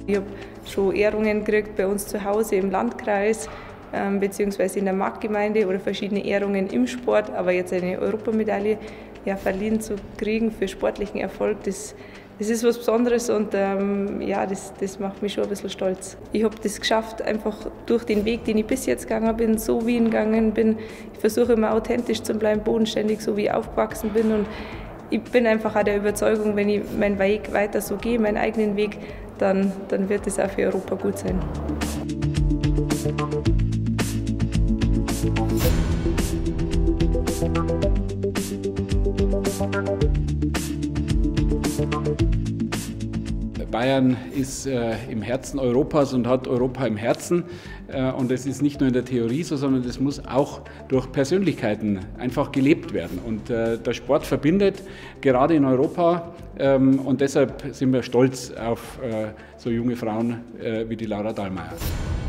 Ich habe schon Ehrungen gekriegt bei uns zu Hause im Landkreis beziehungsweise in der Marktgemeinde oder verschiedene Ehrungen im Sport, aber jetzt eine Europamedaille verliehen zu kriegen für sportlichen Erfolg, das ist was Besonderes und das macht mich schon ein bisschen stolz. Ich habe das geschafft, einfach durch den Weg, den ich bis jetzt gegangen bin, so wie ich gegangen bin. Ich versuche immer authentisch zu bleiben, bodenständig, so wie ich aufgewachsen bin, und ich bin einfach auch der Überzeugung, wenn ich meinen Weg weiter so gehe, meinen eigenen Weg, dann wird es auch für Europa gut sein. Bayern ist im Herzen Europas und hat Europa im Herzen. Und es ist nicht nur in der Theorie so, sondern es muss auch durch Persönlichkeiten einfach gelebt werden. Und der Sport verbindet, gerade in Europa. Und deshalb sind wir stolz auf so junge Frauen wie die Laura Dahlmeier.